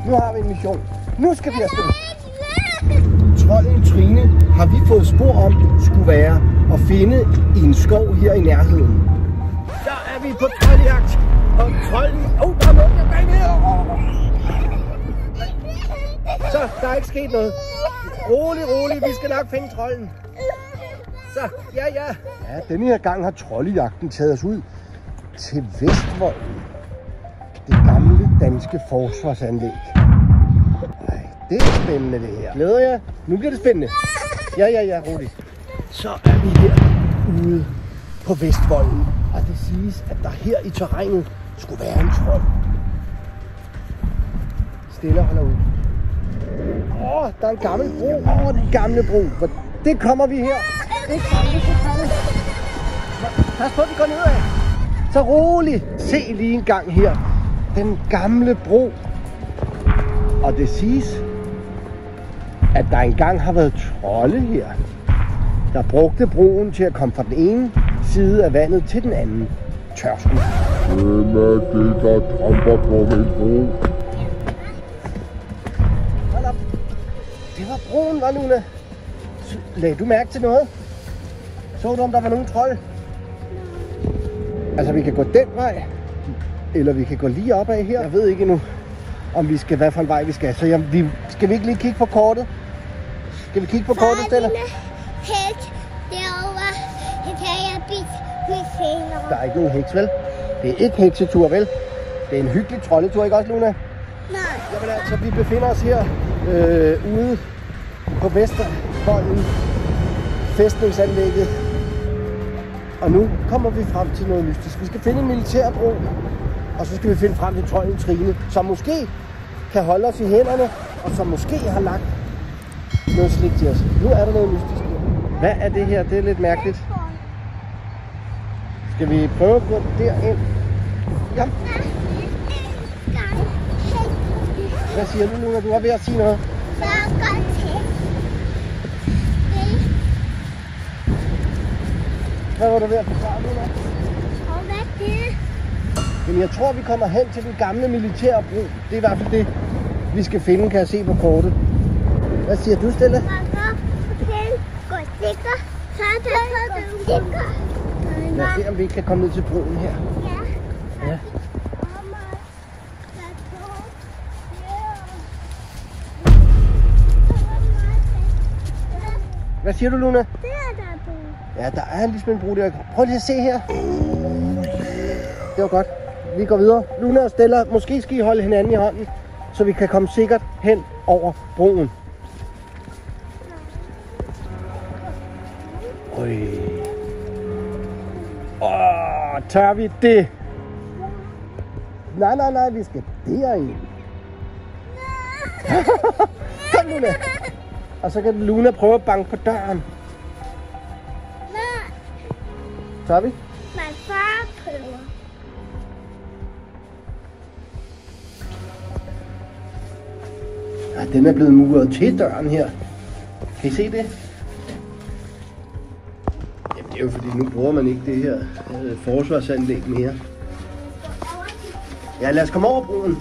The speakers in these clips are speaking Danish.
Nu har vi en mission. Nu skal vi afsted. Trolden Trine har vi fået spor om, skulle være at finde i en skov her i nærheden. Der er vi på trolljagt. Og trolden... der er noget, der bag her. Så, der er ikke sket noget. Rolig, vi skal nok finde trolden. Så, ja. Ja, denne her gang har troldejagten taget os ud til Vestvolden. Det gamle danske forsvarsanlæg. Ej, det er spændende det her. Glæder jeg? Nu bliver det spændende. Ja, roligt. Så er vi her ude på Vestvolden. Og det siges, at der her i terrænet skulle være en trold. Stille og holder ud. Der er en gammel bro over den gamle bro. Det kommer vi her. Det kommer vi. Pas på, vi går nedad. Så roligt. Se lige en gang her. Den gamle bro. Og det siges, at der engang har været trolde her, der brugte broen til at komme fra den ene side af vandet til den anden. Tørsken. Hvem er det, der tramper på min bro? Hold op. Det var broen, var Luna. Lagde du mærke til noget? Så du, om der var nogen trold? Altså, vi kan gå den vej, eller vi kan gå lige opad her. Jeg ved ikke endnu, om vi skal, hvad for en vej vi skal. Så skal vi ikke lige kigge på kortet? Skal vi kigge på kortet, Stella? Der er ikke nogen heks, vel? Det er ikke heksetur, vel? Det er en hyggelig troldetur, ikke også, Luna? Nej. Jamen altså, vi befinder os her ude på Vestervolden, fæstningsanlægget. Og nu kommer vi frem til noget mystisk. Vi skal finde en militærbro, og så skal vi finde frem til trolden Trine, som måske kan holde os i hænderne, og som måske har lagt noget slik til os. Nu er der noget mystisk. Hvad er det her? Det er lidt mærkeligt. Skal vi prøve at gå derind? Ja. Hvad siger du nu, når du er ved at sige noget? Hvad var du ved at forklare nu? Men jeg tror, vi kommer hen til den gamle militærbro. Det er i hvert fald det, vi skal finde, kan jeg se på kortet. Hvad siger du, Stella? Lad os se, om vi ikke kan komme ned til broen her. Ja. Hvad siger du, Luna? Ja, der er ligesom en bro der. Prøv lige at se her. Det var godt. Vi går videre. Luna og Stella, måske skal I holde hinanden i hånden, så vi kan komme sikkert hen over broen. Tør vi det? Nej, vi skal derind. Kom, Luna. Og så kan Luna prøve at banke på døren. Tør vi? Min far prøver. Den er blevet muret til døren her. Kan I se det? Jamen, det er jo fordi, nu bruger man ikke det her forsvarsanlæg mere. Ja, lad os komme over broen.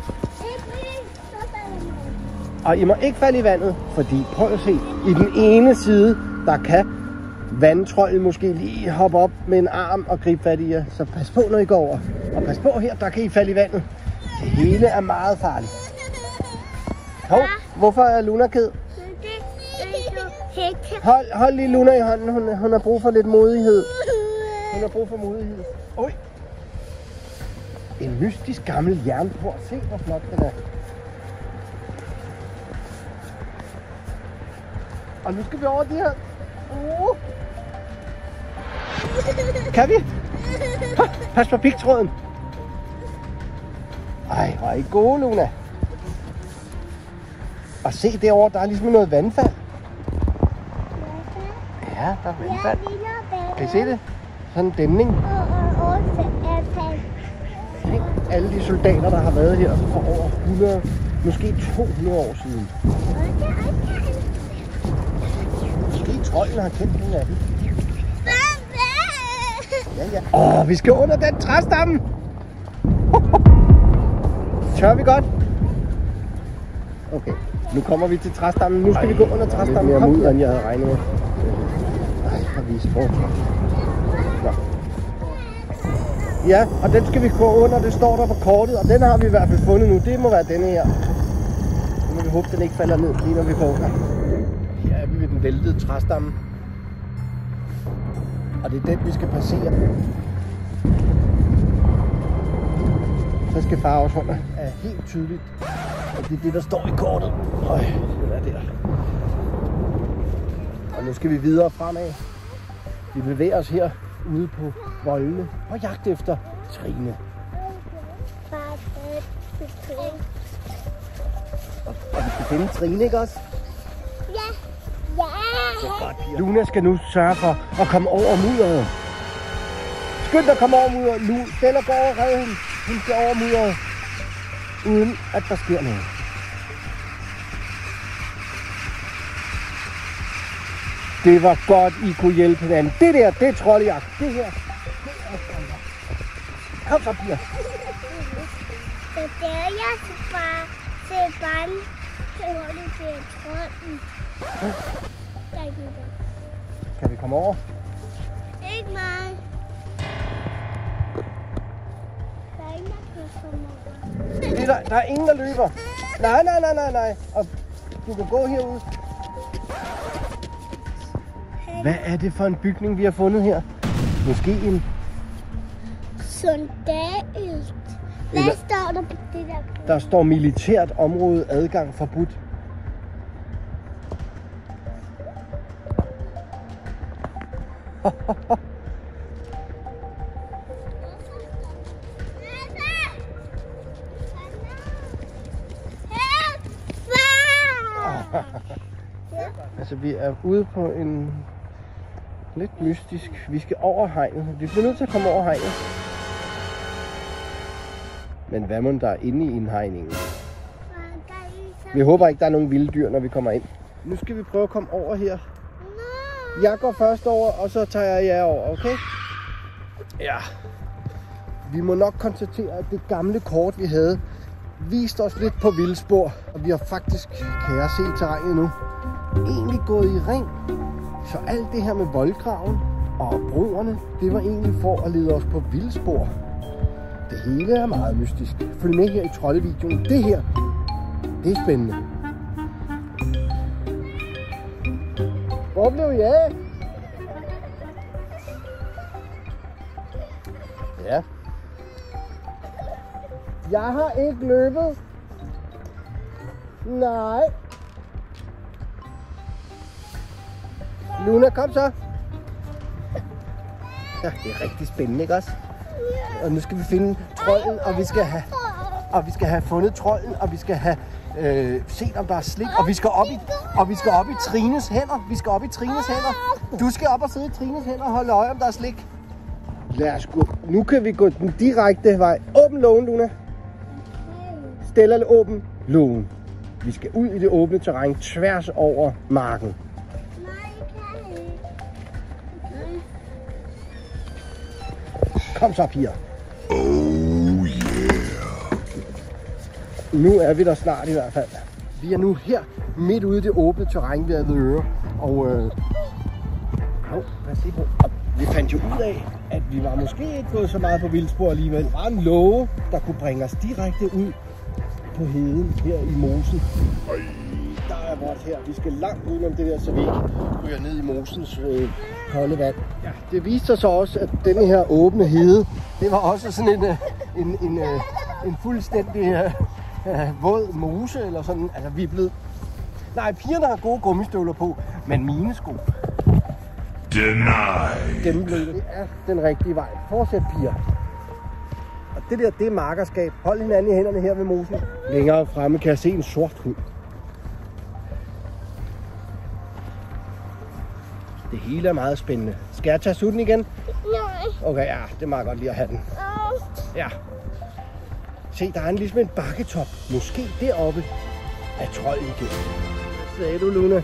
Og I må ikke falde i vandet, fordi prøv at se, i den ene side, der kan vandtrolden måske lige hoppe op med en arm og gribe fat i jer. Så pas på, når I går over. Og pas på her, der kan I falde i vandet. Det hele er meget farligt. Hov, hvorfor er Luna ked? Hold lige Luna i hånden. Hun har brug for lidt modighed. Hun har brug for modighed. Oj! En mystisk gammel jernport. Se, hvor flot den er. Og nu skal vi over de her. Kan vi? Pas på pigtråden. Ej, hvor er I gode, Luna. Og se derovre, der er ligesom noget vandfald. Ja, der er vandfald. Kan I se det? Sådan en dæmning. Alle de soldater, der har været her for over 100, måske 200 år siden. Måske trolden har kendt nogle af dem. Ja. Vi skal under den træstamme. Tør vi godt? Okay, nu kommer vi til træstammen. Nu skal vi gå under træstammen. Kom ud, end jeg havde regnet med. Ej, har vi sport. Nå. Ja, og den skal vi gå under. Det står der på kortet, og den har vi i hvert fald fundet nu. Det må være denne her. Nu må vi håbe, den ikke falder ned, lige når vi går under. Her er vi ved den væltede træstamme. Og det er den, vi skal passere. Så skal far også holde. Er helt tydeligt. Og det er det, der står i kortet. Øj, det er der. Og nu skal vi videre fremad. Vi bevæger os her ude på voldene og jagt efter Trine. Og vi skal finde Trine, ikke også? Ja. Ja. Luna skal nu sørge for at komme over mudderet. Skynd dig at komme over mudderet. Stella går over og redder hende. Hun skal over mudderet, uden at der sker noget. Det var godt, I kunne hjælpe hinanden. Det der, det er troldejagt. Det her, det er troldejagt. Kom så, piger. Så der er jeg til barn. Så hurtigt til trolden. Der er ikke noget. Kan vi komme over? Ikke mig. Der er ingen, der kan komme over. Der er ingen, der løber. Nej. Og du kan gå herude. Hvad er det for en bygning, vi har fundet her? Måske en... Soldat. Hvad står der på det der? Der står militært område, adgang forbudt. Altså, vi er ude på en lidt mystisk... Vi skal over hegnet. Vi bliver nødt til at komme over hegnet. Men hvad må der er inde i indhegningen? Vi håber ikke, der er nogen vilde dyr, når vi kommer ind. Nu skal vi prøve at komme over her. Jeg går først over, og så tager jeg jer over, okay? Ja. Vi må nok konstatere, at det gamle kort, vi havde, viste os lidt på vildspor. Og vi har faktisk, kan jeg se i terrænet nu, egentlig gået i ring. Så alt det her med voldgraven og broerne, det var egentlig for at lede os på vildspor. Det hele er meget mystisk. Følg med her i troldevideoen. Det her, det er spændende. Hvor blev jeg? Ja. Jeg har ikke løbet. Nej. Luna, kom så. Ja, det er rigtig spændende, ikke også? Og nu skal vi finde trolden, og vi skal have fundet trolden, og vi skal have set, om der er slik, og vi skal op i Trines hænder. Vi skal op i Trines hænder. Du skal op og sidde i Trines hænder og holde øje, om der er slik. Lad os gå. Nu kan vi gå den direkte vej. Åbn lågen, Luna. Stella, åbn lågen. Vi skal ud i det åbne terræn tværs over marken. Kom så, piger. Oh yeah. Nu er vi der snart i hvert fald. Vi er nu her midt ude i det åbne terræn ved Avedøre. Og vi fandt jo ud af, at vi var måske ikke gået så meget på vildspor alligevel. Der var en låge, der kunne bringe os direkte ud på heden her i mosen. Der er vores her. Vi skal langt udenom det der, så vi ikke ryger ned i mosens kolde vand. Ja, det viste sig så også, at denne her åbne hede, det var også sådan en fuldstændig våd mose eller sådan. Altså vi er blevet... Nej, pigerne har gode gummistøvler på, men mine sko... Denied. Gennemblødte. Det er den rigtige vej. Fortsæt, piger. Og det der, det er markerskab. Hold hinanden i hænderne her ved mosen. Længere fremme kan jeg se en sort hund. Det hele er meget spændende. Skal jeg tage sutten igen? Nej. Okay, ja, det er meget godt lige at have den. Ja. Se, der er ligesom en bakketop. Måske deroppe er trolden igen. Hvad sagde du, Luna?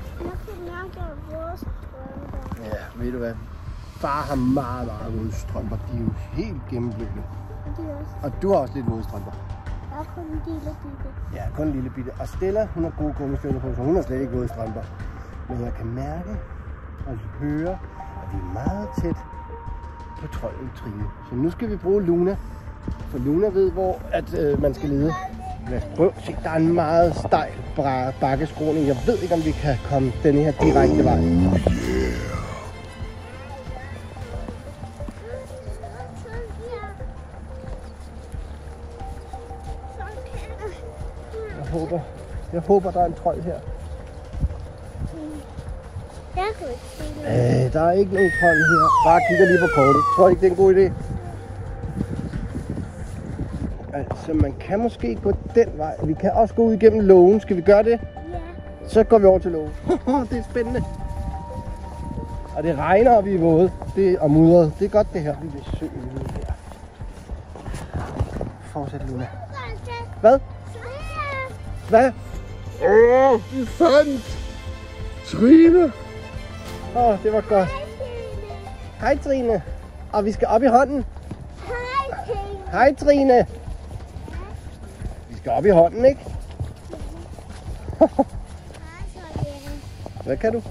Ja, ved du hvad? Far har meget våde strømper. De er jo helt gennemblødte. Og du har også lidt våde strømper. Og kun en lille bitte. Ja, kun en lille bitte. Og Stella, hun har gode gummistøvler på, så hun har slet ikke gået i strømper. Men jeg kan mærke og høre, at vi er meget tæt på trolden Trine. Så nu skal vi bruge Luna. For Luna ved, hvor man skal lede. Lad os prøve at se. Der er en meget stejl bakkeskråning. Jeg ved ikke, om vi kan komme denne her direkte vej. Jeg håber, der er en trold her. Der er ikke nogen trold her. Bare kigger lige på kortet. Tror du ikke, det er en god idé? Altså, man kan måske gå den vej. Vi kan også gå ud igennem lågen. Skal vi gøre det? Ja. Så går vi over til lågen. Det er spændende. Og det regner, og vi er våde. Det er mudret. Det er godt, det her. Vi vil søge ud her. Fortsæt, Luna. Hvad? Hvad? Vi fandt Trine. Det var godt. Hej, Trine. Og vi skal op i hånden. Hej, Trine. Vi skal op i hånden, ikke? Hvad kan du?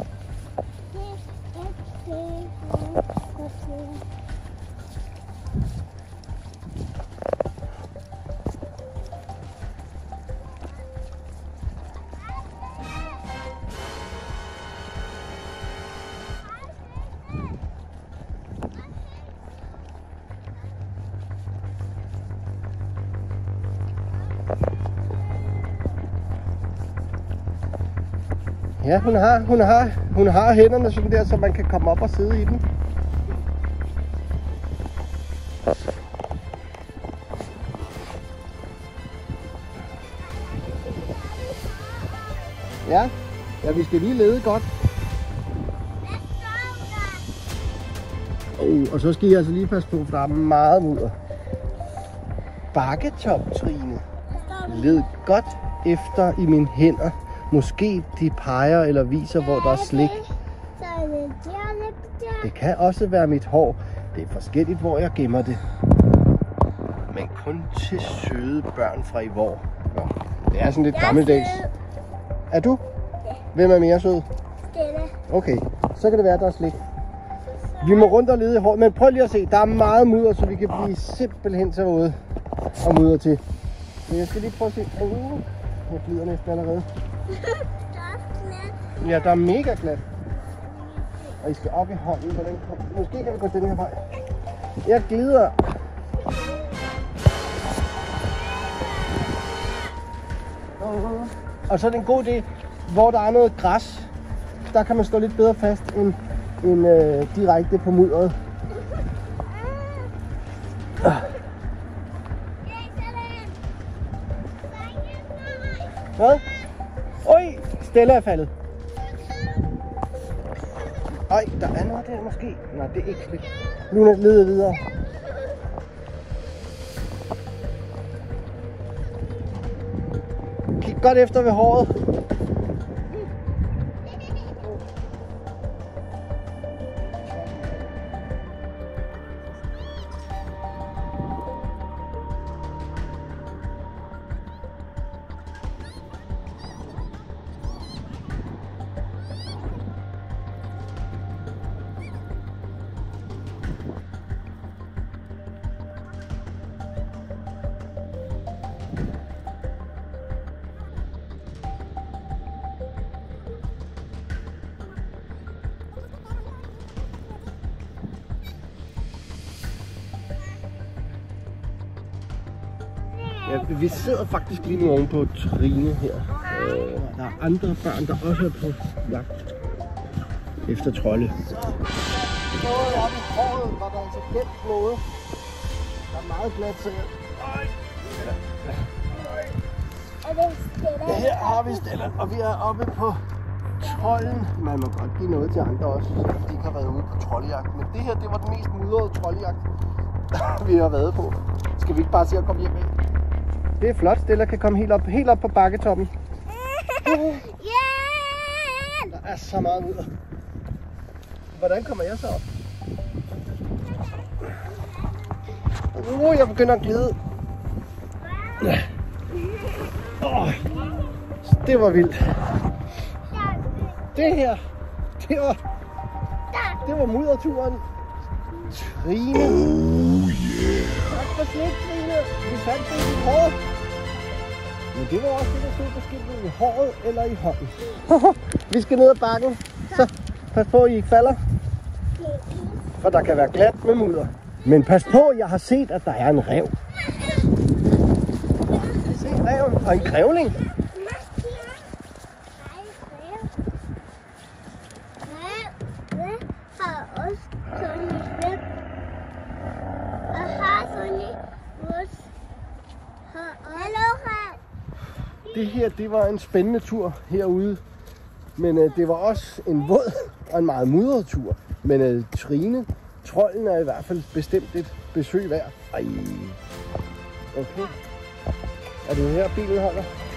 Ja, hun har hænderne sådan der, så man kan komme op og sidde i den. Ja, vi skal lige lede godt. Og så skal I altså lige passe på, for der er meget mudder. Bakketop, Trine. Led godt efter i mine hænder. Måske de peger eller viser, hvor der er slik. Det kan også være mit hår. Det er forskelligt, hvor jeg gemmer det. Men kun til søde børn fra i vor. Det er sådan lidt gammeldags. Er du? Hvem er mere sød? Stella. Okay, så kan det være, at der er slik. Vi må rundt og lede i hår, men prøv lige at se. Der er meget mudder, så vi kan blive simpelthen så ude og mudder til. Men jeg skal lige prøve at se. Jeg glider næsten allerede. Ja, der er mega glat. Og I skal op i hånden. Måske kan vi gå den her vej. Jeg glider. Og så er det en god idé, hvor der er noget græs. Der kan man stå lidt bedre fast end direkte på mudderet. Hvad? Oj, Stella er faldet. Ej, der er noget der måske. Nej, det er ikke slik. Luna leder videre. Kig godt efter ved håret. Ja, vi sidder faktisk lige nu oven på Trine her. Der er andre børn, der også er på jagt efter trolde. Noget oppe i håret, hvor der er altså gemt noget. Der er meget glat til. Ja, her har vi Stella, og vi er oppe på trolden. Man må godt give noget til andre også, så de ikke har været ude på troldejagt. Men det her, det var den mest mudrede troldejagt, vi har været på. Skal vi ikke bare se at komme hjem med? Det er flot, Stella kan komme helt op på bakketoppen. Der er så meget mudder. Hvordan kommer jeg så op? Jeg begynder at glide. Det var vildt. Det her, det var mudderturen. Trine. Oh yeah. Tak for slik, Trine. Vi fandt det i håret. Men det var også det, der stod på skiltet. I håret eller i hånden. Vi skal ned ad bakken. Så pas på, at I ikke falder. For der kan være glat med mudder. Men pas på, jeg har set, at der er en ræv. Se ræven og en grævling. Det her, det var en spændende tur herude. Men det var også en våd og en meget mudret tur. Men Trine, trolden er i hvert fald bestemt et besøg værd. Ej. Okay. Er det her bilen holder?